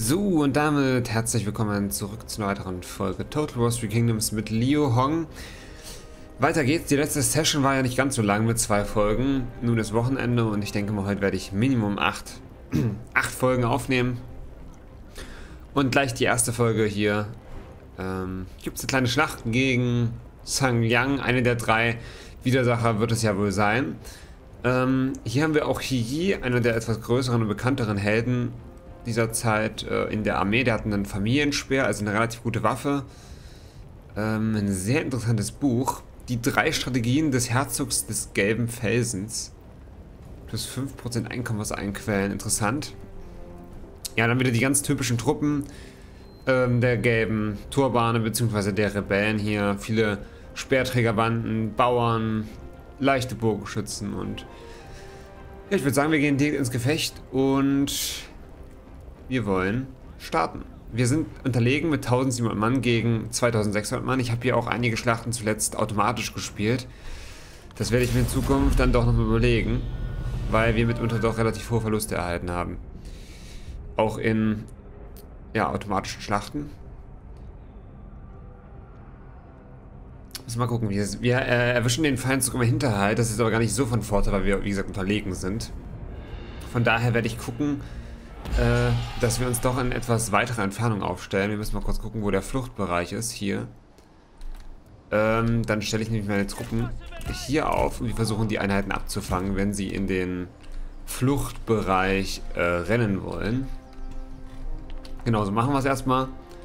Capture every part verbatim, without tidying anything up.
So, und damit herzlich willkommen zurück zu einer weiteren Folge Total War Three Kingdoms mit Liu Hong. Weiter geht's. Die letzte Session war ja nicht ganz so lang mit zwei Folgen. Nun ist Wochenende und ich denke mal, heute werde ich Minimum acht, acht Folgen aufnehmen. Und gleich die erste Folge hier. Ähm, gibt es eine kleine Schlacht gegen Zhang Liang, eine der drei Widersacher wird es ja wohl sein. Ähm, hier haben wir auch He Yi, einer der etwas größeren und bekannteren Helden dieser Zeit äh, in der Armee. Der hat einen Familienspeer, also eine relativ gute Waffe. Ähm, ein sehr interessantes Buch. Die drei Strategien des Herzogs des Gelben Felsens. Plus fünf Prozent Einkommen aus Einquellen. Interessant. Ja, dann wieder die ganz typischen Truppen ähm, der gelben Turbane bzw. der Rebellen hier. Viele Speerträgerbanden, Bauern, leichte Bogenschützen und ja, ich würde sagen, wir gehen direkt ins Gefecht und wir wollen starten. Wir sind unterlegen mit tausendsiebenhundert Mann gegen zweitausendsechshundert Mann. Ich habe hier auch einige Schlachten zuletzt automatisch gespielt. Das werde ich mir in Zukunft dann doch noch mal überlegen, weil wir mitunter doch relativ hohe Verluste erhalten haben. Auch in ja, automatischen Schlachten. Müssen wir mal gucken. Wir, wir äh, erwischen den Feind sogar im Hinterhalt. Das ist aber gar nicht so von Vorteil, weil wir, wie gesagt, unterlegen sind. Von daher werde ich gucken, äh, dass wir uns doch in etwas weiterer Entfernung aufstellen. Wir müssen mal kurz gucken, wo der Fluchtbereich ist. Hier. Ähm, dann stelle ich nämlich meine Truppen hier auf und wir versuchen die Einheiten abzufangen, wenn sie in den Fluchtbereich äh, rennen wollen. Genau, so machen wir es erstmal.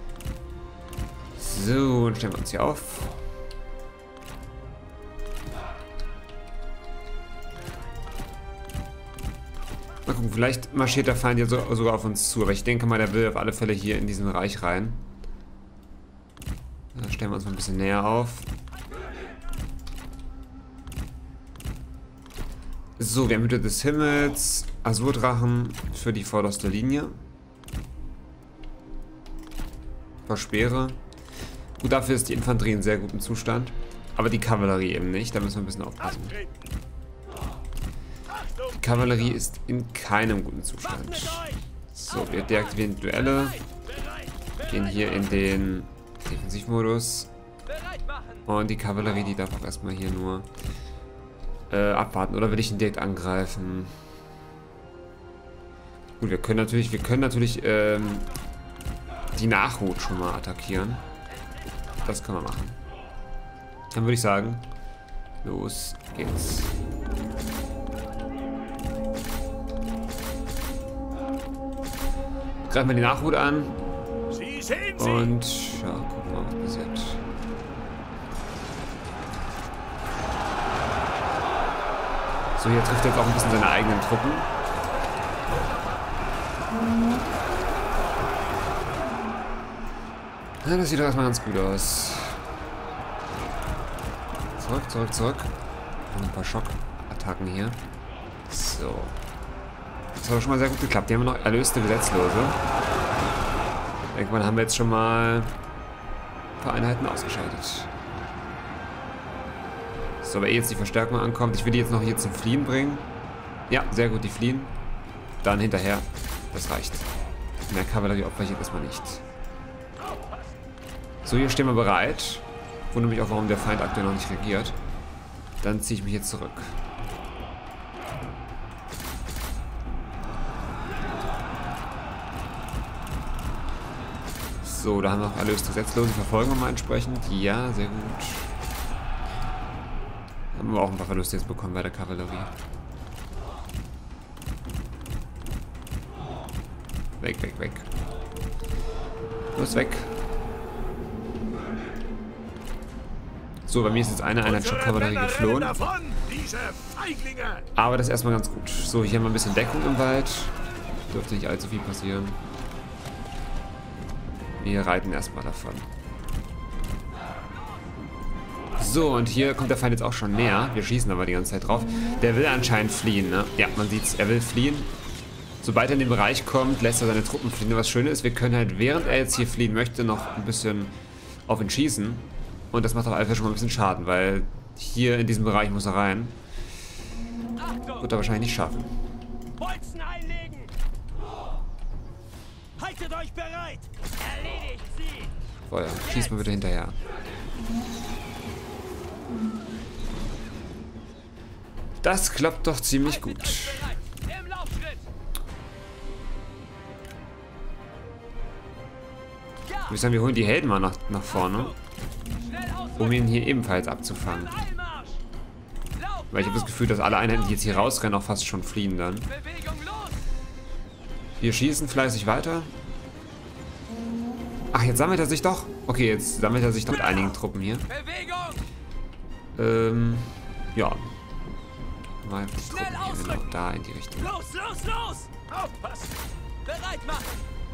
So, dann stellen wir uns hier auf. Mal gucken, vielleicht marschiert der Feind ja so, sogar auf uns zu, aber ich denke mal, der will auf alle Fälle hier in diesen Bereich rein. Da stellen wir uns mal ein bisschen näher auf. So, wir haben Hüter des Himmels, Azurdrachen für die vorderste Linie. Ein paar Speere. Gut, dafür ist die Infanterie in sehr gutem Zustand, aber die Kavallerie eben nicht, da müssen wir ein bisschen aufpassen. Die Kavallerie ist in keinem guten Zustand. So, wir deaktivieren die Duelle. Gehen hier in den Defensivmodus. Und die Kavallerie, die darf auch erstmal hier nur äh, abwarten. Oder will ich ihn direkt angreifen? Gut, wir können natürlich, wir können natürlich ähm, die Nachhut schon mal attackieren. Das können wir machen. Dann würde ich sagen, los geht's. Greifen wir die Nachhut an. Und ja, gucken wir mal, was passiert. So, hier trifft er jetzt auch ein bisschen seine eigenen Truppen. Ja, das sieht doch erstmal ganz gut aus. Zurück, zurück, zurück. Und ein paar Schockattacken hier. So. Das hat schon mal sehr gut geklappt. Die haben wir noch erlöste Gesetzlose. Irgendwann haben wir jetzt schon mal ein paar Einheiten ausgeschaltet. So, aber eh jetzt die Verstärkung ankommt. Ich will die jetzt noch hier zum Fliehen bringen. Ja, sehr gut, die fliehen. Dann hinterher. Das reicht. Mehr Kavallerie opfer ich erstmal nicht. So, hier stehen wir bereit. Wundere mich auch, warum der Feind aktuell noch nicht regiert. Dann ziehe ich mich jetzt zurück. So, da haben wir noch erlöste Gesetzlose. Verfolgen wir mal entsprechend. Ja, sehr gut. Haben wir auch ein paar Verluste jetzt bekommen bei der Kavallerie. Weg, weg, weg. Los, weg. So, bei mir ist jetzt eine Einheit Schockkavallerie geflohen. Aber das ist erstmal ganz gut. So, hier haben wir ein bisschen Deckung im Wald. Dürfte nicht allzu viel passieren. Wir reiten erstmal davon. So, und hier kommt der Feind jetzt auch schon näher. Wir schießen aber die ganze Zeit drauf. Der will anscheinend fliehen, ne? Ja, man sieht's. Er will fliehen. Sobald er in den Bereich kommt, lässt er seine Truppen fliehen. Was schön ist, wir können halt, während er jetzt hier fliehen möchte, noch ein bisschen auf ihn schießen. Und das macht auf jeden Fall schon mal ein bisschen Schaden, weil hier in diesem Bereich muss er rein. Wird er wahrscheinlich nicht schaffen. Haltet euch bereit! Erledigt sie! Feuer. Schieß mal bitte hinterher. Das klappt doch ziemlich gut. Im Laufschritt! Ich würde sagen, wir holen die Helden mal nach, nach vorne, um ihn hier ebenfalls abzufangen. Weil ich habe das Gefühl, dass alle Einheiten, die jetzt hier rausrennen, auch fast schon fliehen dann. Wir schießen fleißig weiter. Ach, jetzt sammelt er sich doch. Okay, jetzt sammelt er sich doch mit einigen Truppen hier. Ähm, ja. Mal die Truppen hier genau da in die Richtung. Los, los, los! Aufpassen! Bereit machen!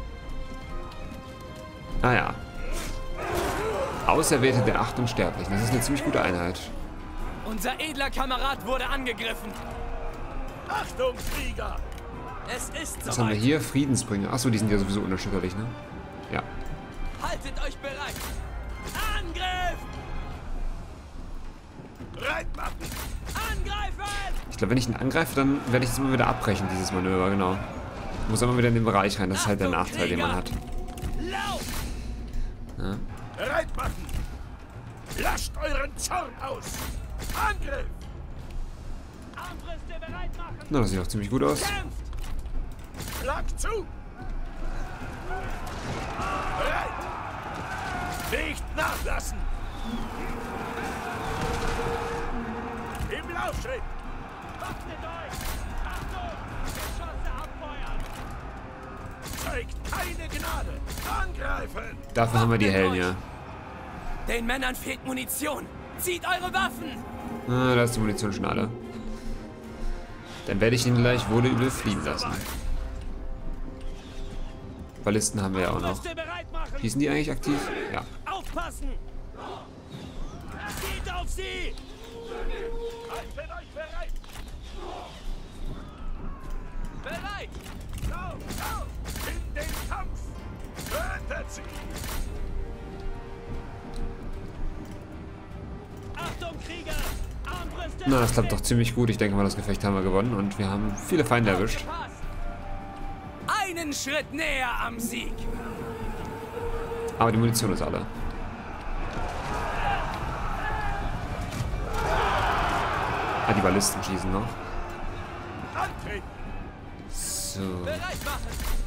Naja. Auserwählte der Acht Unsterblichen. Das ist eine ziemlich gute Einheit. Unser edler Kamerad wurde angegriffen. Achtung, Krieger! Es ist Was haben wir hier? Friedensbringer. Achso, die sind ja sowieso unerschütterlich, ne? Ja. Haltet euch bereit! Angriff! Bereit machen! Angreifen! Ich glaube, wenn ich ihn angreife, dann werde ich es immer wieder abbrechen, dieses Manöver, genau. Ich muss immer wieder in den Bereich rein. Das ist halt der Nachteil, den man hat. Ja. Bereit machen! Lasst euren Zorn aus! Angriff! Armbrüste bereit machen! Na, das sieht doch ziemlich gut aus. Kämpft! Schlag zu! Bereit! Nicht nachlassen! Im Laufschritt! Waffnet euch! Achtung! Geschosse abfeuern! Zeigt keine Gnade! Angreifen! Dafür haben wir die Helden, ja. Den Männern fehlt Munition! Zieht eure Waffen! Ah, da ist die Munition schon alle. Dann werde ich ihn gleich wohl übel fliehen lassen. Ballisten haben wir ja auch noch. Schießen die eigentlich aktiv? Ja. Aufpassen! Geht auf sie! Haltet euch bereit! Bereit! Lauf, lauf! In den Kampf! Tötet sie! Achtung, Krieger! Armbrüste! Na, das klappt doch ziemlich gut. Ich denke mal, das Gefecht haben wir gewonnen und wir haben viele Feinde erwischt. Einen Schritt näher am Sieg! Aber die Munition ist alle. Ah, die Ballisten schießen noch. Antreten! So. Bereit machen!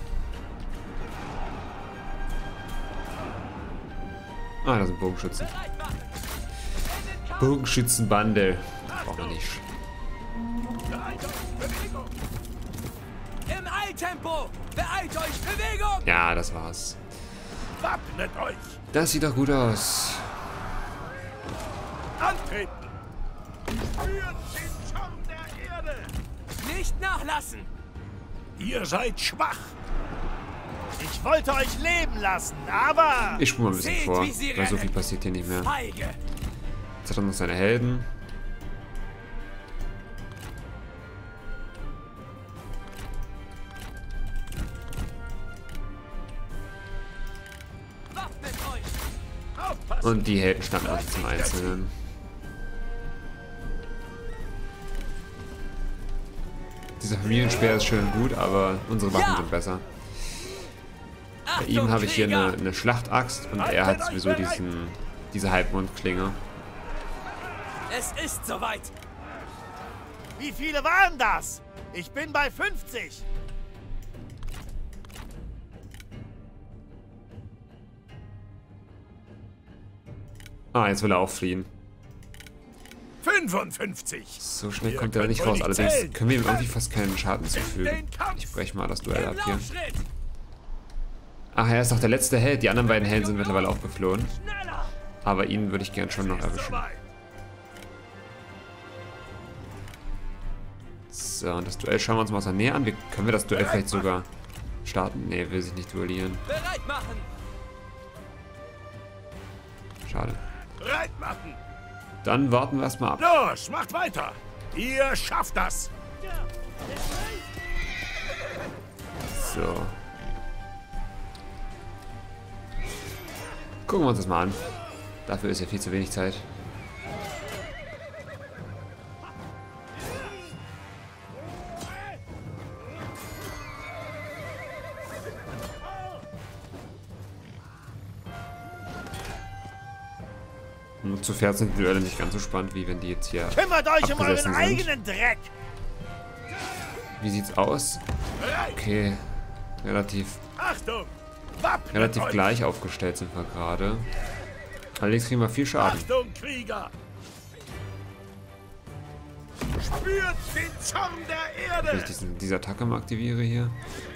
Ah, da sind Bogenschützen. Bereit machen! Bogenschützenbande. Brauchen wir nicht. Bewegung! Im Eiltempo! Beeilt euch! Bewegung! Ja, das war's. Wappnet euch! Das sieht doch gut aus. Antreten! Spürt den Zorn der Erde! Nicht nachlassen! Ihr seid schwach! Ich wollte euch leben lassen, aber... Ich spule mal ein bisschen Seht, vor, wie sie weil so viel rennen. passiert hier nicht mehr. Feige! Jetzt hat er noch seine Helden. Wappnet euch! Aufpassen! Und die Helden standen auch zum Einzelnen. Dieser Familienspeer ist schön und gut, aber unsere Waffen Ja. sind besser. Bei Achtung, ihm habe ich hier Krieger! eine, eine Schlachtaxt und er hat sowieso diesen, diese Halbmondklinge. Es ist soweit! Wie viele waren das? Ich bin bei fünfzig. Ah, jetzt will er auch fliehen. fünfundfünfzig! So schnell Ihr kommt er könnt nicht wohl raus. nicht Allerdings zählen. können wir ihm irgendwie fast keinen Schaden In zufügen. den Kampf! Ich breche mal das Duell Im ab hier. Laufschritt! Ach, er ist doch der letzte Held. Die anderen beiden Helden sind mittlerweile auch geflohen. Schneller! Aber ihn würde ich gern schon noch erwischen. Soweit. So, und das Duell schauen wir uns mal aus der Nähe an. Wir, können wir das Duell vielleicht sogar starten? Nee, will sich nicht duellieren. Bereit machen! Schade. Bereit machen! Dann warten wir erstmal ab. Los, macht weiter! Ihr schafft das! So. Gucken wir uns das mal an. Dafür ist ja viel zu wenig Zeit. Nur zu Pferd sind die Duelle nicht ganz so spannend, wie wenn die jetzt hier Kümmert euch um euren abgesessen sind. eigenen Dreck! Wie sieht's aus? Okay, relativ, Achtung! Wappnet relativ euch. gleich aufgestellt sind wir gerade. Allerdings kriegen wir viel Schaden. Achtung, Krieger! Spürt den Zorn der Wenn ich Erde! diesen, diese Attacke mal aktiviere hier.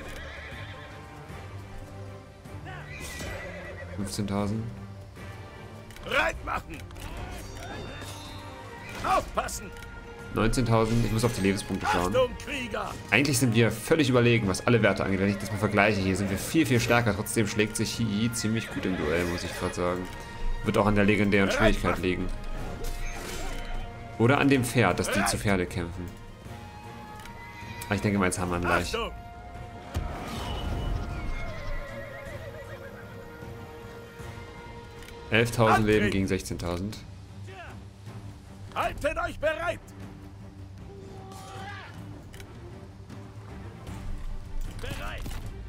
fünfzehntausend. Bereit machen! Aufpassen! neunzehntausend. Ich muss auf die Lebenspunkte schauen. Achtung, Krieger! Eigentlich sind wir völlig überlegen, was alle Werte angeht. Wenn ich das mal vergleiche, hier sind wir viel, viel stärker. Trotzdem schlägt sich Yi ziemlich gut im Duell, muss ich gerade sagen. Wird auch an der legendären Schwierigkeit liegen. Oder an dem Pferd, dass die zu Pferde kämpfen. Aber ich denke mal, jetzt haben wir ihn gleich. Achtung! elftausend Leben gegen sechzehntausend. Haltet euch bereit! Bereit!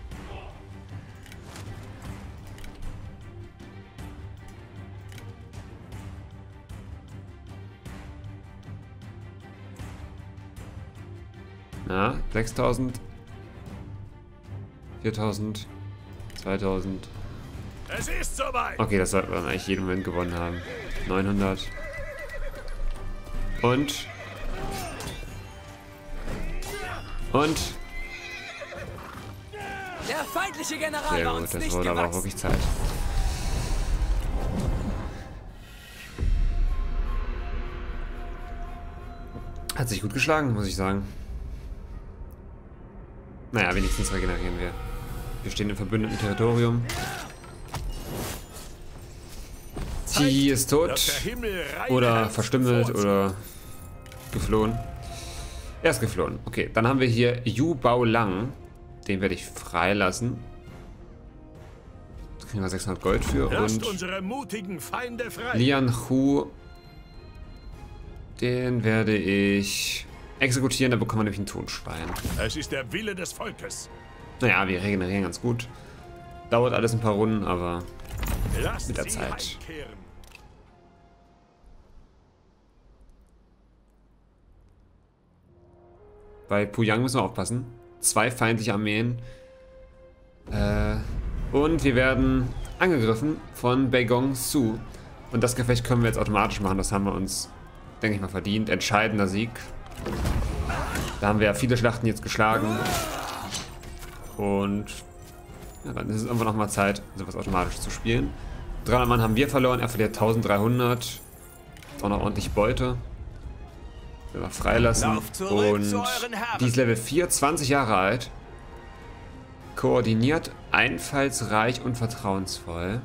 Na, sechstausend. viertausend. zweitausend. Es ist soweit! Okay, das sollten wir dann eigentlich jeden Moment gewonnen haben. neunhundert. Und. Und. Der feindliche General Sehr war gut, uns das nicht wurde aber auch gewachsen. wirklich Zeit. Hat sich gut geschlagen, muss ich sagen. Naja, wenigstens regenerieren wir. Wir stehen im verbündeten Territorium. Ti ist Dass tot. der Himmel reine Oder Herzen verstümmelt vorzieht. oder geflohen. Er ist geflohen. Okay, dann haben wir hier Yu Bao Lang. Den werde ich freilassen. Da kriegen wir sechshundert Gold für. Lasst Und unsere mutigen Feinde frei! Lian Hu. Den werde ich exekutieren. Da bekommen wir nämlich ein Tonschwein. Es ist der Wille des Volkes. Naja, wir regenerieren ganz gut. Dauert alles ein paar Runden, aber Lasst Mit der sie Zeit. heimkehren. bei Puyang müssen wir aufpassen. Zwei feindliche Armeen. Äh, und wir werden angegriffen von Baigong Su. Und das Gefecht können wir jetzt automatisch machen. Das haben wir uns, denke ich mal, verdient. Entscheidender Sieg. Da haben wir ja viele Schlachten jetzt geschlagen. Und ja, dann ist es einfach nochmal Zeit, sowas automatisch zu spielen. dreihundert Mann haben wir verloren. Er verliert eintausenddreihundert. Auch noch ordentlich Beute. Wir freilassen. Lauft zurück Und zu euren Herren. die ist Level vier, zwanzig Jahre alt. Koordiniert, einfallsreich und vertrauensvoll.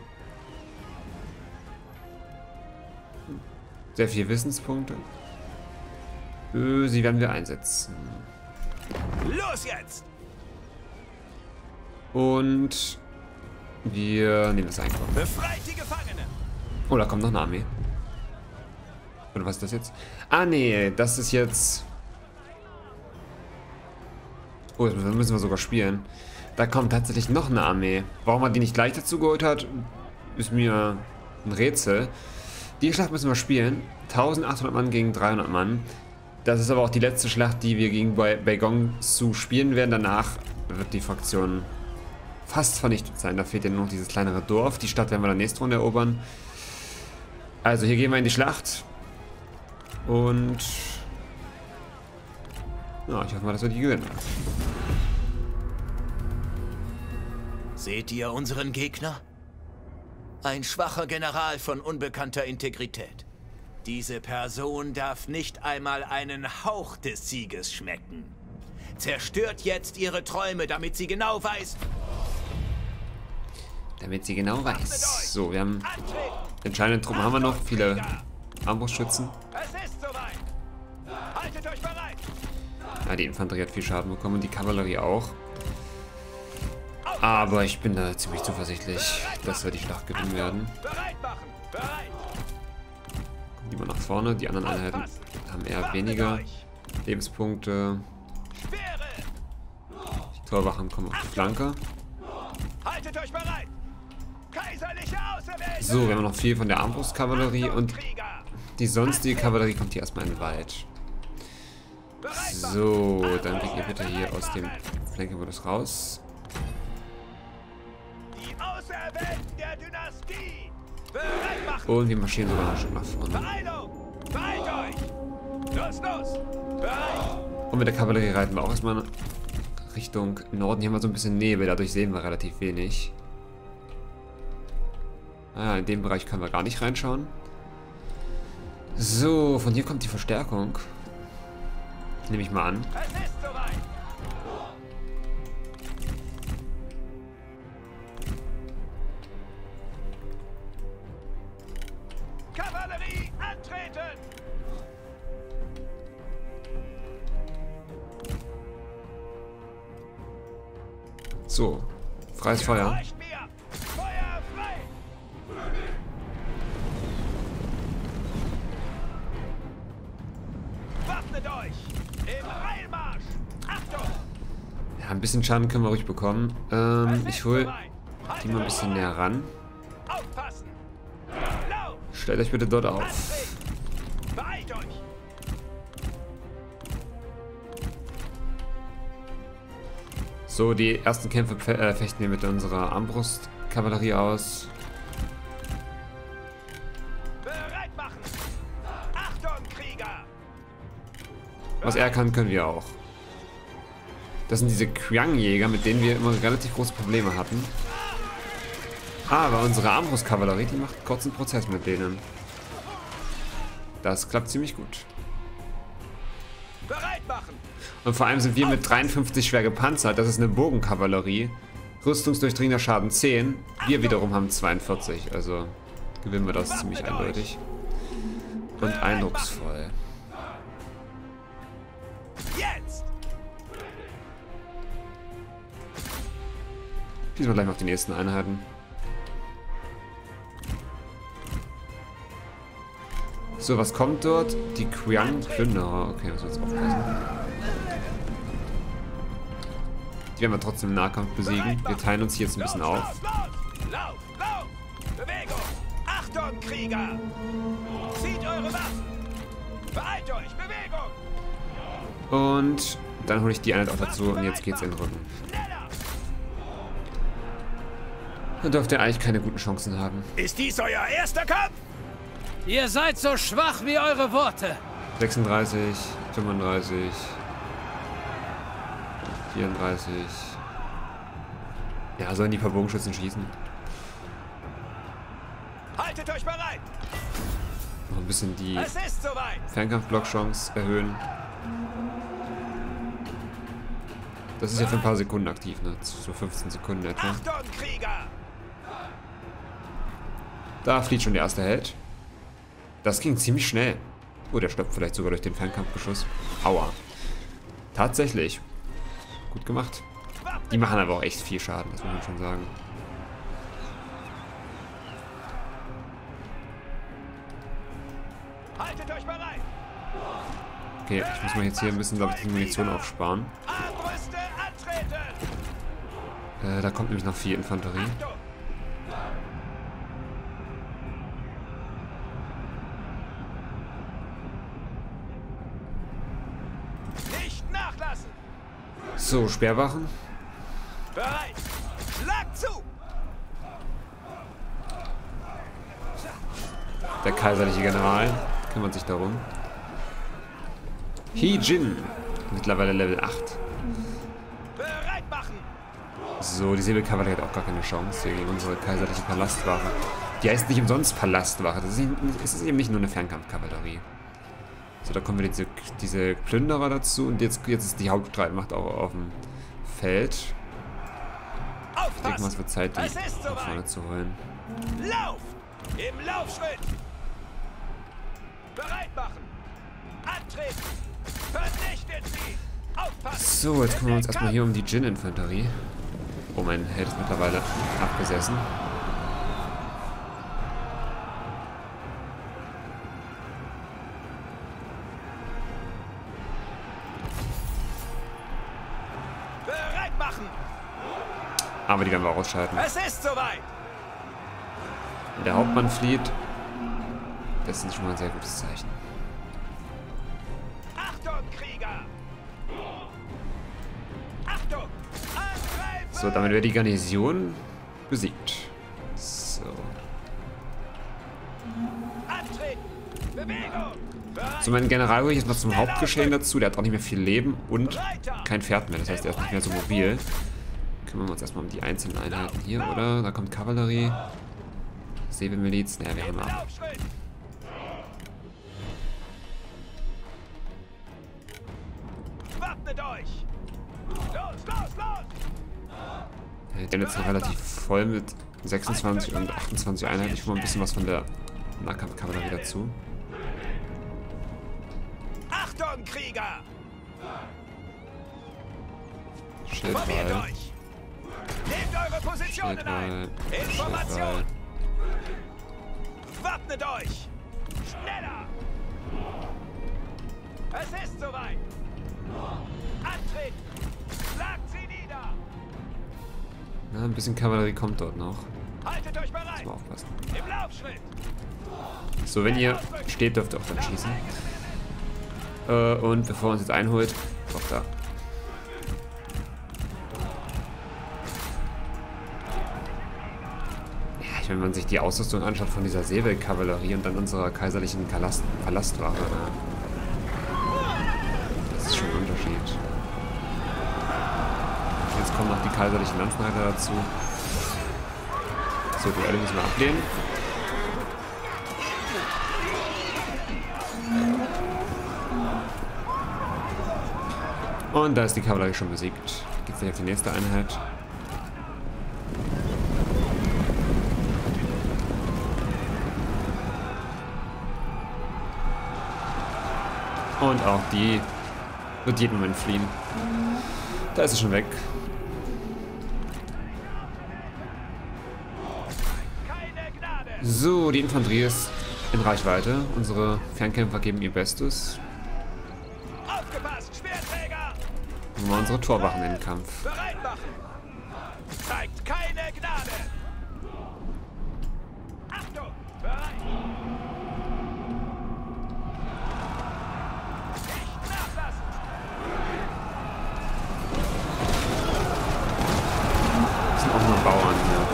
Sehr viele Wissenspunkte. Äh, Sie werden wir einsetzen. Los jetzt! Und wir nehmen das Einkommen. Befreit die Gefangenen! Oh, da kommt noch eine Armee. Oder was ist das jetzt? Ah, nee, das ist jetzt... Oh, das müssen wir sogar spielen. Da kommt tatsächlich noch eine Armee. Warum man die nicht gleich dazu geholt hat, ist mir ein Rätsel. Die Schlacht müssen wir spielen. eintausendachthundert Mann gegen dreihundert Mann. Das ist aber auch die letzte Schlacht, die wir gegen Baigong Su spielen werden. Danach wird die Fraktion fast vernichtet sein. Da fehlt ja nur noch dieses kleinere Dorf. Die Stadt werden wir dann nächste Runde erobern. Also hier gehen wir in die Schlacht. Und ja, ich hoffe mal, dass wir die gewinnen. Seht ihr unseren Gegner? Ein schwacher General von unbekannter Integrität. Diese Person darf nicht einmal einen Hauch des Sieges schmecken. Zerstört jetzt ihre Träume, damit sie genau weiß... Damit sie genau weiß. So, wir haben entscheidende Truppen haben wir noch. Viele Armbrustschützen. Es ist soweit! Haltet euch bereit! Ja, die Infanterie hat viel Schaden bekommen, die Kavallerie auch. Aber ich bin da ziemlich zuversichtlich, dass wir die Schlacht gewinnen werden. Bereit machen! Bereit! Lieber nach vorne, die anderen Einheiten haben eher weniger Lebenspunkte. Speere! Die Torwachen kommen auf die Flanke. Haltet euch bereit! Kaiserliche Auserwählte! So, wir haben noch viel von der Armbrustkavallerie und die sonstige Kavallerie kommt hier erstmal in den Wald. So, dann geht ihr bitte hier aus dem Flankenmodus raus. Die Auserwählten der Dynastie! Bereit machen! Und wir marschieren sogar noch schon nach vorne. Beeilung! Beeilt euch! Los, los! Bereit! Und mit der Kavallerie reiten wir auch erstmal Richtung Norden. Hier haben wir so ein bisschen Nebel, dadurch sehen wir relativ wenig. Ah, in dem Bereich können wir gar nicht reinschauen. So, von hier kommt die Verstärkung. Nehme ich mal an. Es ist soweit! Kavallerie antreten! So, freies Feuer. Leucht mir! Feuer frei! Wappnet euch! Im Eilmarsch! Achtung! Ja, ein bisschen Schaden können wir ruhig bekommen. Ähm, ich hole die mal ein bisschen näher ran. Aufpassen! Lauf! Stellt euch bitte dort auf. Antreten! Beeilt euch! So, die ersten Kämpfe äh, fechten wir mit unserer Armbrustkavallerie aus. Bereit machen! Achtung, Krieger! Was er kann, können wir auch. Das sind diese Qiang-Jäger, mit denen wir immer relativ große Probleme hatten. Aber unsere Armbrustkavallerie, die macht einen kurzen Prozess mit denen. Das klappt ziemlich gut. Bereit machen! Und vor allem sind wir mit dreiundfünfzig schwer gepanzert. Das ist eine Bogenkavallerie. Rüstungsdurchdringender Schaden zehn. Wir wiederum haben zweiundvierzig. Also gewinnen wir das ziemlich eindeutig. Und eindrucksvoll. Jetzt! Schießen wir gleich mal auf die nächsten Einheiten. So, was kommt dort? Die Qiang-Plünderer. Okay, das wird jetzt aufpassen. Die werden wir trotzdem im Nahkampf besiegen. Wir teilen uns hier jetzt ein bisschen auf. Lauf, lauf, lauf! Bewegung! Achtung, Krieger! Zieht eure Waffen! Beeilt euch! Bewegung! Und dann hole ich die Einheit auch dazu und jetzt geht's in den Rücken. Schneller! Dann dürft ihr eigentlich keine guten Chancen haben. Ist dies euer erster Kampf? Ihr seid so schwach wie eure Worte. sechsunddreißig, fünfunddreißig, vierunddreißig. Ja, sollen die paar Bogenschützen schießen? Haltet euch bereit! Noch ein bisschen die Es ist soweit! Fernkampf-Block-Chance erhöhen. Das ist ja für ein paar Sekunden aktiv, ne? So fünfzehn Sekunden etwa. Achtung, Krieger! Da flieht schon der erste Held. Das ging ziemlich schnell. Oh, der stirbt vielleicht sogar durch den Fernkampfbeschuss. Aua. Tatsächlich. Gut gemacht. Die machen aber auch echt viel Schaden, das muss man schon sagen. Haltet euch bereit! Okay, ich muss mal jetzt hier ein bisschen, glaube ich, die Munition aufsparen. Armbrüste antreten! Äh, da kommt nämlich noch viel Infanterie. Achtung! Nicht nachlassen! So, Speerwachen. Bereit! Schlag zu! Der kaiserliche General kümmert sich darum. He Jin. Mittlerweile Level acht. Bereit machen! So, die Säbelkavallerie hat auch gar keine Chance hier gegen unsere kaiserliche Palastwache. Die heißt nicht umsonst Palastwache. Das ist, nicht, es ist eben nicht nur eine Fernkampfkavallerie. So, da kommen wir diese, diese Plünderer dazu. Und jetzt, jetzt ist die Hauptstreitmacht auch auf dem Feld. Ich denke mal, es wird Zeit, die nach vorne zu holen. Lauf! Im Laufschritt! Bereit machen! Antreten! Vernichtet sie! Aufpassen! So, jetzt kümmern wir uns erstmal hier um die Jin-Infanterie. Oh, mein Held ist mittlerweile abgesessen. Bereit machen! Aber die werden wir auch ausschalten. Es ist soweit! Der Hauptmann flieht. Das ist schon mal ein sehr gutes Zeichen. Achtung, Krieger! Achtung! Angreifen! So, damit wäre die Garnison besiegt. So. Antreten! Bewegung! Bereit! So, mein General hole ich jetzt mal zum Hauptgeschehen dazu. Der hat auch nicht mehr viel Leben und kein Pferd mehr. Das heißt, er ist nicht mehr so mobil. Kümmern wir uns erstmal um die einzelnen Einheiten hier, oder? Da kommt Kavallerie. Säbelmiliz. Naja, wir haben ab. Wappnet euch! Los, los, los! Der ist jetzt noch relativ voll mit sechsundzwanzig und achtundzwanzig Einheiten. Ich hole mal ein bisschen was von der Nahkampfkavallerie dazu. Achtung, Krieger! Schildwall. Formiert euch! Nehmt eure Positionen ein! Schildwall. Information! Schildwall. Wappnet euch! Schneller! Es ist soweit! Antreten! Schlagt sie nieder! Na, ein bisschen Kavallerie kommt dort noch. Haltet euch bereit! Muss man aufpassen. Im Laufschritt! So, wenn ihr steht, dürft ihr auch dann schießen. Äh, und bevor er uns jetzt einholt, auch da. Ja, wenn man sich die Ausrüstung anschaut von dieser Säbelkavallerie und dann unserer kaiserlichen Palast Palastwache, das ist schon ein Unterschied. Jetzt kommen noch die kaiserlichen Lanzenreiter dazu. So, die alle müssen wir ablehnen. Und da ist die Kavallerie schon besiegt. Geht's gleich auf die nächste Einheit. Und auch die wird jeden Moment fliehen. Da ist es schon weg. So, die Infanterie ist in Reichweite. Unsere Fernkämpfer geben ihr Bestes. Aufgepasst, Schwerträger! Und wir unsere Torwachen in den Kampf. Bereit machen! Zeigt keine Gnade! Achtung! Bereit! Nicht nachlassen! Das sind auch nur Bauern hier.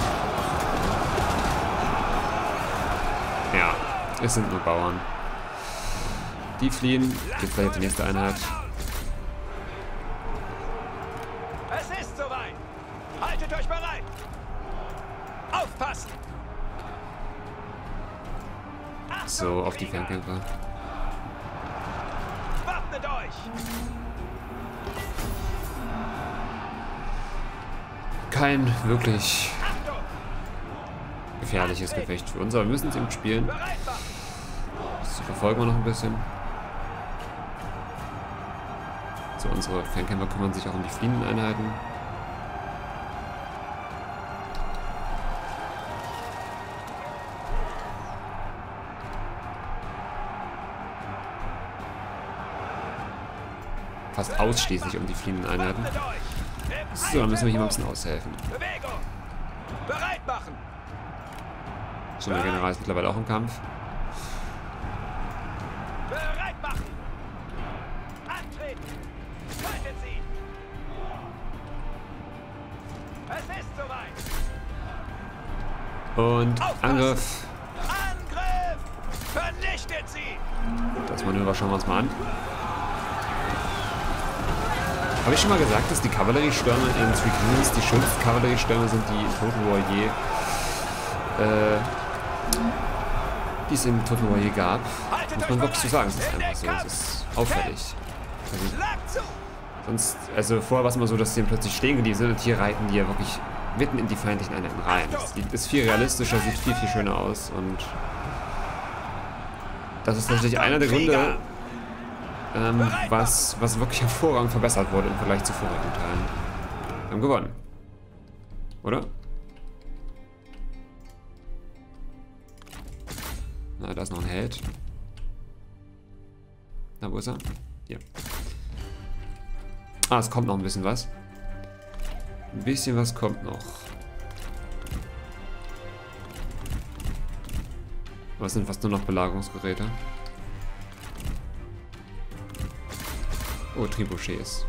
Ja, es sind nur Bauern. Die fliehen. Jetzt gleich auf die nächste Einheit. Es ist soweit! Haltet euch bereit! Aufpassen! Achtung, So, auf die Krieger! Fernkämpfer. Wappnet euch! Kein wirklich Achtung! gefährliches Gefecht für uns, aber wir müssen es eben spielen. Bereit machen! So, verfolgen wir noch ein bisschen. So, unsere Fernkämpfer kümmern sich auch um die fliehenden Einheiten. Fast ausschließlich um die fliehenden Einheiten. Wappnet euch! Im So, dann müssen wir hier mal ein bisschen aushelfen. Bewegung! Bereit machen! So, der General ist mittlerweile auch im Kampf. Bereit machen! Antreten! Tötet sie! Es ist soweit! Und Angriff. Angriff! Vernichtet sie! Das Manöver schauen wir uns mal an. Habe ich schon mal gesagt, dass die Kavalleriestürme in Three Kingdoms die schönsten Kavalleriestürme sind, die in Total War je, äh, die es in Total War je gab? Muss man wirklich so sagen, es ist einfach so, es ist auffällig. Also, Schlag zu! sonst, also vorher war es immer so, dass die dann plötzlich stehen geblieben sind und hier reiten die ja wirklich mitten in die feindlichen Einheiten rein. Das ist viel realistischer, sieht viel, viel schöner aus und das ist natürlich einer der Gründe, ähm, was, was wirklich hervorragend verbessert wurde im Vergleich zu vorherigen Teilen. Wir haben gewonnen. Oder? Na, da ist noch ein Held. Na, wo ist er? Hier. Ah, es kommt noch ein bisschen was. Ein bisschen was kommt noch. Was sind fast nur noch Belagerungsgeräte? Oh, Trebuchets.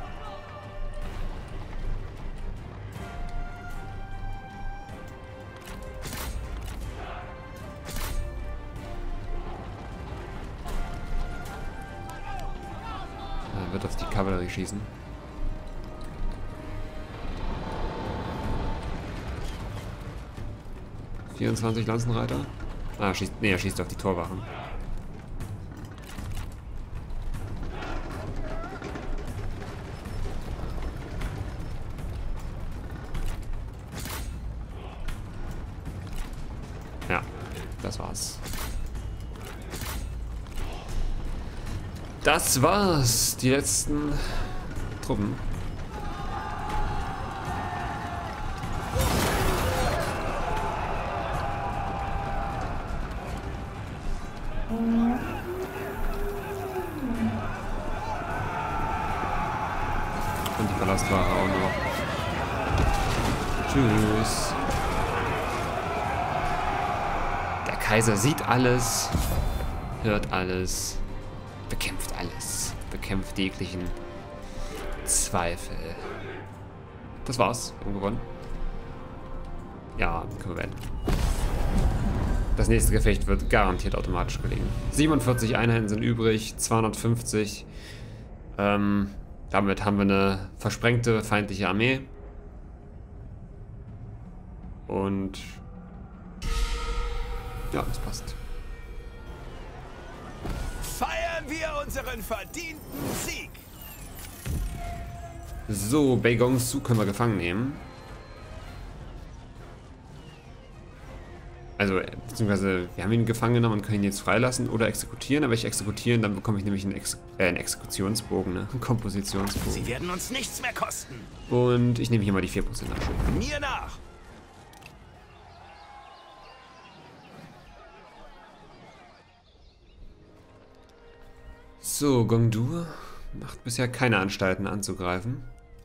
Er wird auf die Kavallerie schießen. vierundzwanzig Lanzenreiter. Ah, schießt, nee, er schießt auf die Torwachen. Ja, das war's. Das war's. Die letzten Truppen. Und die Ballastware auch noch. Tschüss. Der Kaiser sieht alles, hört alles, bekämpft alles, bekämpft jeglichen Zweifel. Das war's. Wir haben gewonnen. Ja, können wir werden. Das nächste Gefecht wird garantiert automatisch gelingen. siebenundvierzig Einheiten sind übrig, zweihundertfünfzig. Ähm, damit haben wir eine versprengte feindliche Armee. Und ja, das passt. Feiern wir unseren verdienten Sieg! So, Baigong-Su können wir gefangen nehmen. Also, beziehungsweise, wir haben ihn gefangen genommen und können ihn jetzt freilassen oder exekutieren. Aber ich exekutieren, dann bekomme ich nämlich einen, Ex äh, einen Exekutionsbogen, ne? Einen Kompositionsbogen. Sie werden uns nichts mehr kosten. Und ich nehme hier mal die vier Prozent Anschub. Mir nach! So, Gongdu macht bisher keine Anstalten anzugreifen.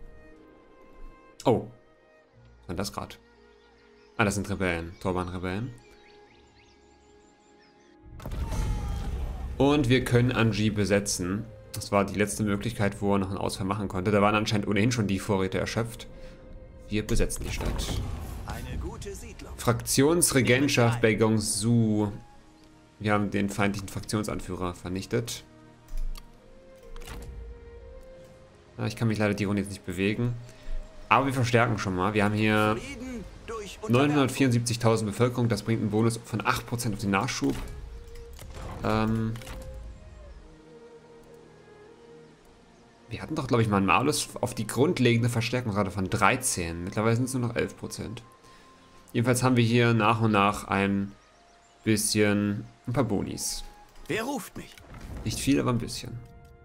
Oh. Was war das gerade? Ah, das sind Rebellen. Torban-Rebellen. Und wir können Anji besetzen. Das war die letzte Möglichkeit, wo er noch einen Ausfall machen konnte. Da waren anscheinend ohnehin schon die Vorräte erschöpft. Wir besetzen die Stadt. Eine gute Siedlung. Fraktionsregentschaft Baigong-Su. Wir haben den feindlichen Fraktionsanführer vernichtet. Ja, ich kann mich leider die Runde jetzt nicht bewegen. Aber wir verstärken schon mal. Wir haben hier neunhundertvierundsiebzigtausend Bevölkerung. Das bringt einen Bonus von acht Prozent auf den Nachschub. Ähm wir hatten doch, glaube ich, mal einen Malus auf die grundlegende Verstärkungsrate von dreizehn. Mittlerweile sind es nur noch elf Prozent. Jedenfalls haben wir hier nach und nach ein bisschen, ein paar Bonis. Wer ruft mich? Nicht viel, aber ein bisschen.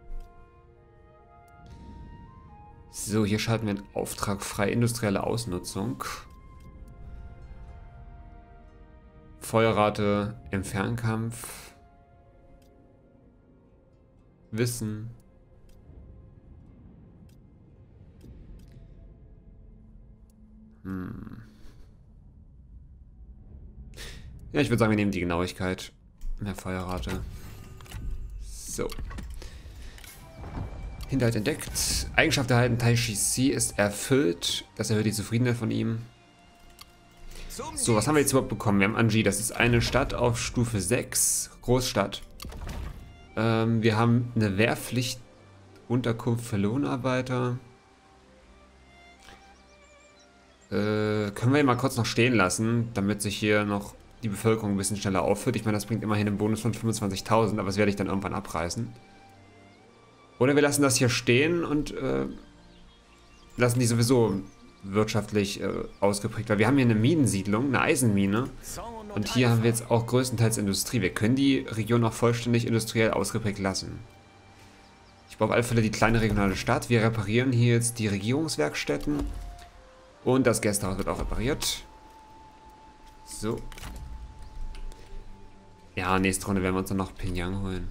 So, hier schalten wir einen Auftrag frei. Industrielle Ausnutzung. Feuerrate im Fernkampf. Wissen. Hm. Ja, ich würde sagen, wir nehmen die Genauigkeit. Mehr Feuerrate. So. Hinterhalt entdeckt. Eigenschaft erhalten, Taishi C ist erfüllt. Das erhöht die Zufriedenheit von ihm. So, was haben wir jetzt überhaupt bekommen? Wir haben Anji, das ist eine Stadt auf Stufe sechs. Großstadt. Ähm, wir haben eine Wehrpflicht, Unterkunft für Lohnarbeiter. Äh, können wir ihn mal kurz noch stehen lassen, damit sich hier noch die Bevölkerung ein bisschen schneller auffüllt. Ich meine, das bringt immerhin einen Bonus von fünfundzwanzigtausend, aber das werde ich dann irgendwann abreißen. Oder wir lassen das hier stehen und äh, lassen die sowieso wirtschaftlich äh, ausgeprägt. Weil wir haben hier eine Minensiedlung, eine Eisenmine. Und hier haben wir jetzt auch größtenteils Industrie. Wir können die Region auch vollständig industriell ausgeprägt lassen. Ich brauche auf alle Fälle die kleine regionale Stadt. Wir reparieren hier jetzt die Regierungswerkstätten. Und das Gästehaus wird auch repariert. So. Ja, nächste Runde werden wir uns dann noch Pingyang holen.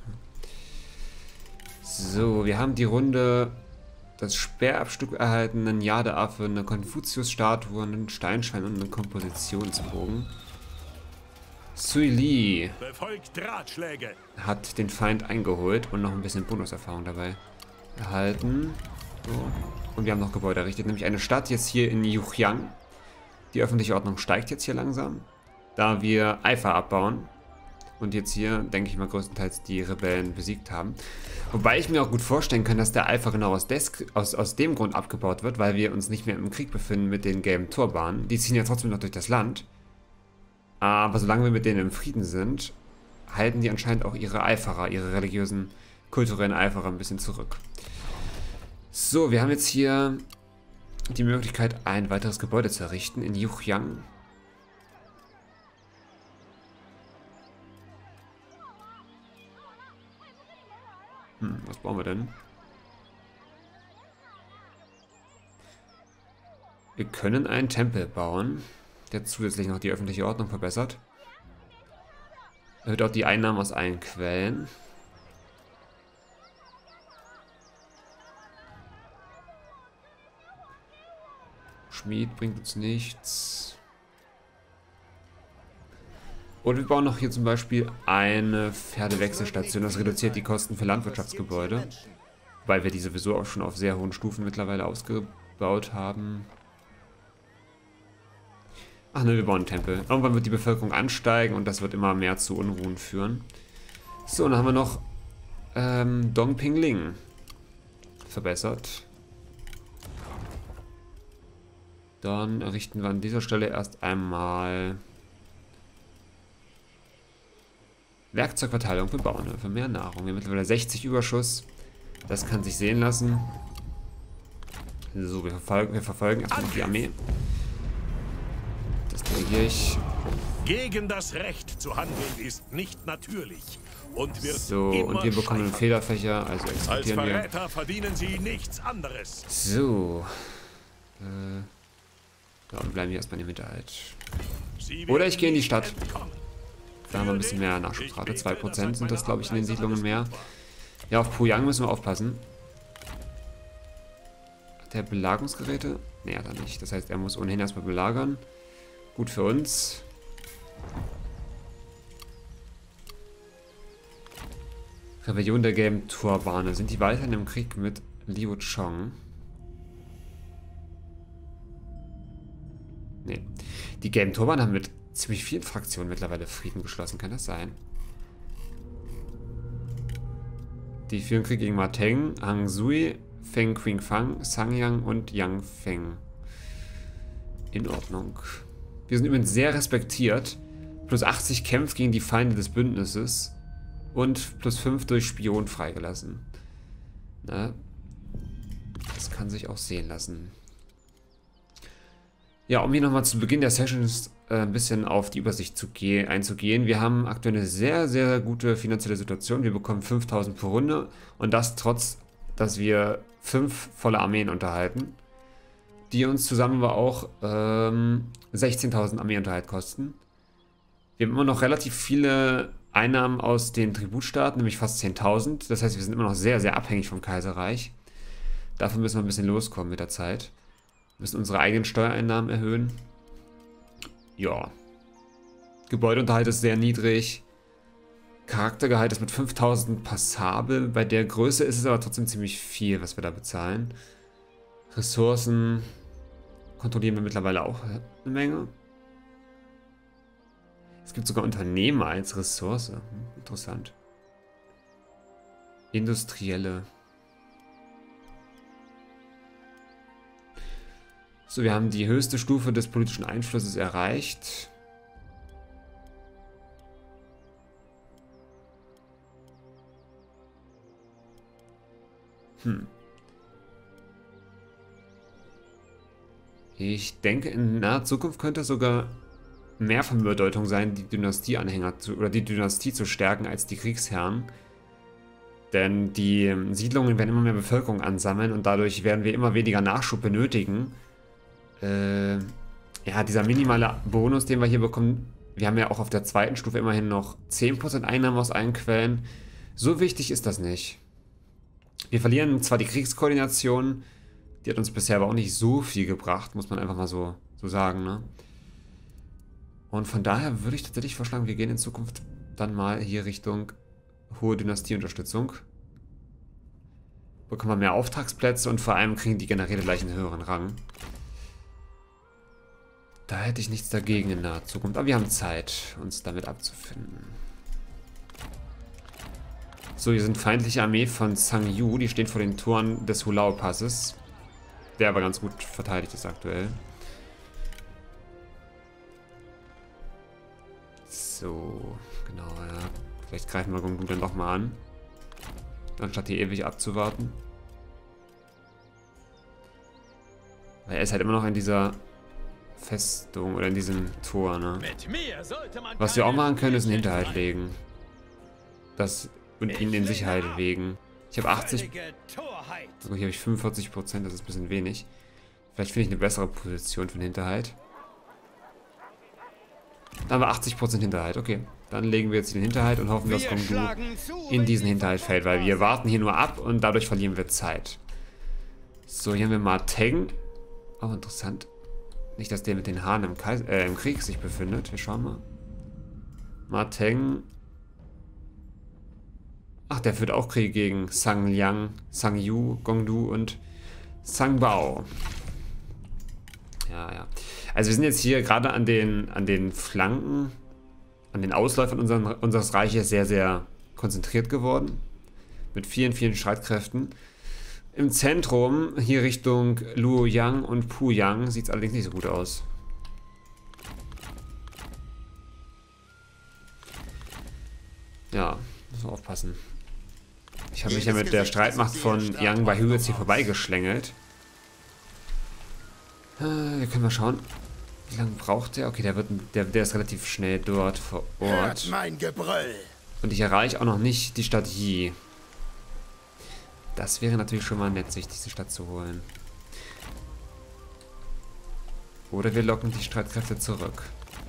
So, wir haben die Runde, das Sperrabstück erhalten, einen Jadeaffe, eine Konfuzius-Statue, einen Steinschwein und einen Kompositionsbogen. Sui Li Befolgt Ratschläge. hat den Feind eingeholt und noch ein bisschen Bonuserfahrung dabei erhalten. So. Und wir haben noch Gebäude errichtet, nämlich eine Stadt jetzt hier in Yujiang. Die öffentliche Ordnung steigt jetzt hier langsam, da wir Eifer abbauen. Und jetzt hier, denke ich mal, größtenteils die Rebellen besiegt haben. Wobei ich mir auch gut vorstellen kann, dass der Eifer genau aus, des, aus, aus dem Grund abgebaut wird, weil wir uns nicht mehr im Krieg befinden mit den gelben Turbanen. Die ziehen ja trotzdem noch durch das Land. Aber solange wir mit denen im Frieden sind, halten die anscheinend auch ihre Eiferer, ihre religiösen, kulturellen Eiferer ein bisschen zurück. So, wir haben jetzt hier die Möglichkeit, ein weiteres Gebäude zu errichten in Yujiang. Hm, was bauen wir denn? Wir können einen Tempel bauen, der zusätzlich noch die öffentliche Ordnung verbessert. Erhöht auch die Einnahmen aus allen Quellen. Schmied bringt uns nichts. Und wir bauen noch hier zum Beispiel eine Pferdewechselstation. Das reduziert die Kosten für Landwirtschaftsgebäude, weil wir die sowieso auch schon auf sehr hohen Stufen mittlerweile ausgebaut haben. Ach ne, wir bauen einen Tempel. Irgendwann wird die Bevölkerung ansteigen und das wird immer mehr zu Unruhen führen. So, und dann haben wir noch ähm, Dongpingling verbessert. Dann errichten wir an dieser Stelle erst einmal Werkzeugverteilung für Bauern, für mehr Nahrung. Wir haben mittlerweile sechzig Überschuss. Das kann sich sehen lassen. So, wir verfolgen, wir verfolgen erstmal noch die Armee. Das delegiere ich. Gegen das Recht zu handeln ist nicht natürlich und wird so, immer und wir bekommen einen scheitern. Fehlerfächer, also Als exportieren wir. Verräter verdienen sie nichts anderes. So. Äh, ja, und bleiben wir erstmal im Hinterhalt. Sie Oder ich gehe in die werden Stadt. nicht entkommen. Da haben wir ein bisschen mehr Nachschubsrate. zwei Prozent sind das, glaube ich, in den Siedlungen mehr. Ja, auf Puyang müssen wir aufpassen. Hat der Belagungsgeräte? Ne, hat er nicht. Das heißt, er muss ohnehin erstmal belagern. Gut für uns. Rebellion der gelben Turbane. Sind die weiterhin im Krieg mit Liu Chong? Ne. Die gelben Turbane haben mit ziemlich vielen Fraktionen mittlerweile Frieden geschlossen. Kann das sein? Die führen Krieg gegen Ma Teng, Hang Sui, Feng Qingfang, Sangyang und Yang Feng. In Ordnung. Wir sind übrigens sehr respektiert. Plus achtzig kämpft gegen die Feinde des Bündnisses. Und plus fünf durch Spion freigelassen. Na, das kann sich auch sehen lassen. Ja, um hier nochmal zu Beginn der Sessions äh, ein bisschen auf die Übersicht zu einzugehen. Wir haben aktuell eine sehr, sehr gute finanzielle Situation. Wir bekommen fünftausend pro Runde. Und das trotz, dass wir fünf volle Armeen unterhalten. Die uns zusammen aber auch ähm, sechzehntausend Armeeunterhalt kosten. Wir haben immer noch relativ viele Einnahmen aus den Tributstaaten, nämlich fast zehntausend. Das heißt, wir sind immer noch sehr, sehr abhängig vom Kaiserreich. Dafür müssen wir ein bisschen loskommen mit der Zeit. Wir müssen unsere eigenen Steuereinnahmen erhöhen. Ja. Gebäudeunterhalt ist sehr niedrig. Charaktergehalt ist mit fünftausend passabel. Bei der Größe ist es aber trotzdem ziemlich viel, was wir da bezahlen. Ressourcen kontrollieren wir mittlerweile auch eine Menge. Es gibt sogar Unternehmer als Ressource. Hm, interessant. Industrielle. So, wir haben die höchste Stufe des politischen Einflusses erreicht. Hm. Ich denke, in naher Zukunft könnte es sogar mehr von Bedeutung sein, die Dynastieanhänger zu, oder die Dynastie zu stärken als die Kriegsherren. Denn die Siedlungen werden immer mehr Bevölkerung ansammeln und dadurch werden wir immer weniger Nachschub benötigen. Äh, ja, dieser minimale Bonus, den wir hier bekommen, wir haben ja auch auf der zweiten Stufe immerhin noch zehn Prozent Einnahmen aus allen Quellen. So wichtig ist das nicht. Wir verlieren zwar die Kriegskoordination, die hat uns bisher aber auch nicht so viel gebracht, muss man einfach mal so, so sagen, ne? Und von daher würde ich tatsächlich vorschlagen, wir gehen in Zukunft dann mal hier Richtung hohe Dynastieunterstützung. Bekommen wir mehr Auftragsplätze und vor allem kriegen die Generäle gleich einen höheren Rang. Da hätte ich nichts dagegen in naher Zukunft. Aber wir haben Zeit, uns damit abzufinden. So, hier sind feindliche Armee von Sang Yu. Die stehen vor den Toren des Hulao-Passes. Der aber ganz gut verteidigt ist aktuell. So, genau, ja. Vielleicht greifen wir Gongdu dann doch mal an. Anstatt hier ewig abzuwarten. Weil er ist halt immer noch in dieser Festung oder in diesem Tor, ne? Was wir auch machen können, ist einen Hinterhalt legen. Das und ihn in Sicherheit wägen. Ich habe achtzig. Also hier habe ich fünfundvierzig Prozent, das ist ein bisschen wenig. Vielleicht finde ich eine bessere Position für den Hinterhalt. Da haben wir achtzig Prozent Hinterhalt, okay. Dann legen wir jetzt den Hinterhalt und hoffen, dass Gongdu in diesen Hinterhalt fällt, weil wir warten hier nur ab und dadurch verlieren wir Zeit. So, hier haben wir Ma Teng. Auch interessant. Nicht, dass der mit den Haaren im, Kais äh, im Krieg sich befindet. Wir schauen mal. Ma Teng. Ach, der führt auch Krieg gegen Sang Liang, Sang Yu, Gongdu und Sang Bao. Ja, ja. Also wir sind jetzt hier gerade an den, an den Flanken, an den Ausläufern unseren, unseres Reiches sehr, sehr konzentriert geworden. Mit vielen, vielen Streitkräften. Im Zentrum, hier Richtung Luoyang und Puyang, sieht es allerdings nicht so gut aus. Ja, muss man aufpassen. Ich habe mich ja mit der Streitmacht von Yang Baihu jetzt hier vorbeigeschlängelt. Äh, wir können mal schauen. Wie lange braucht der? Okay, der, wird, der, der ist relativ schnell dort vor Ort. Mein Gebrüll. Und ich erreiche auch noch nicht die Stadt Yi. Das wäre natürlich schon mal nett, sich diese Stadt zu holen. Oder wir locken die Streitkräfte zurück.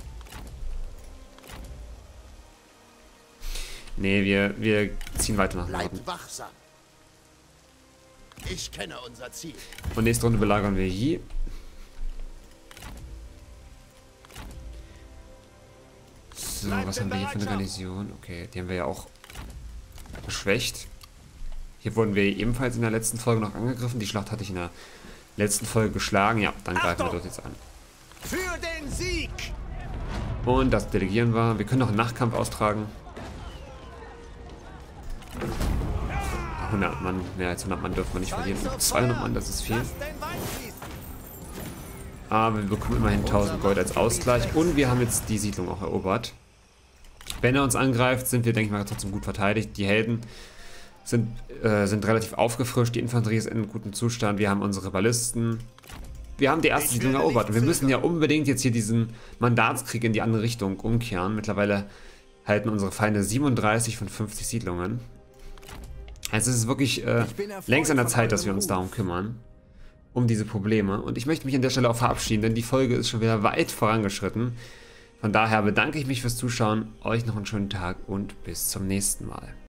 Nee, wir, wir ziehen weiter nach Norden. Bleibt wachsam. Ich kenne unser Ziel. Und nächste Runde belagern wir Yi. So, was haben wir hier für eine Garnison? Okay, die haben wir ja auch geschwächt. Hier wurden wir ebenfalls in der letzten Folge noch angegriffen. Die Schlacht hatte ich in der letzten Folge geschlagen. Ja, dann greifen wir dort jetzt an. Für den Sieg! Und das delegieren wir. Wir können noch einen Nachtkampf austragen. hundert Mann, mehr als hundert Mann dürfen wir nicht verlieren. zweihundert Mann, das ist viel. Aber wir bekommen immerhin tausend Gold als Ausgleich. Und wir haben jetzt die Siedlung auch erobert. Wenn er uns angreift, sind wir, denke ich mal, trotzdem gut verteidigt. Die Helden sind, äh, sind relativ aufgefrischt. Die Infanterie ist in gutem Zustand. Wir haben unsere Ballisten. Wir haben die erste Siedlung erobert. Und wir müssen ja unbedingt jetzt hier diesen Mandatskrieg in die andere Richtung umkehren. Mittlerweile halten unsere Feinde siebenunddreißig von fünfzig Siedlungen. Also es ist wirklich äh, längst an der Zeit, dass wir uns darum kümmern. Um diese Probleme. Und ich möchte mich an der Stelle auch verabschieden, denn die Folge ist schon wieder weit vorangeschritten. Von daher bedanke ich mich fürs Zuschauen. Euch noch einen schönen Tag und bis zum nächsten Mal.